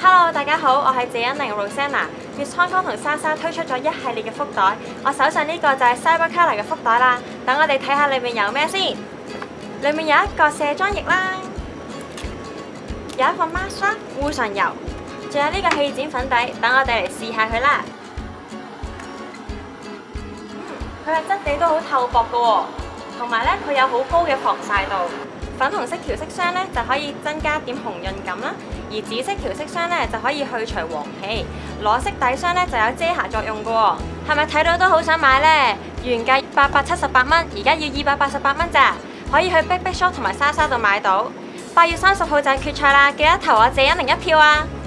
Hello， 大家好，我係謝欣寧 Rosanna。粵康康同莎莎推出咗一系列嘅福袋，我手上呢個就係 Cybercolor 嘅福袋啦。等我哋睇下裏面有咩先。裏面有一個卸妝液啦，有一個 mask 啦，護唇油，仲有呢個氣墊粉底。等我哋嚟試下佢啦。佢嘅質地都好透薄㗎喎，同埋咧佢有好高嘅防曬度。粉紅色調色霜咧就可以增加點紅潤感啦，而紫色調色霜咧就可以去除黃氣，裸色底霜咧就有遮瑕作用㗎喎。係咪睇到都好想買呢？原價878蚊，而家要288蚊咋？可以去 Big Big Shop 同埋莎莎度買到。8月30號就係決賽啦，記得投我謝欣寧一票啊！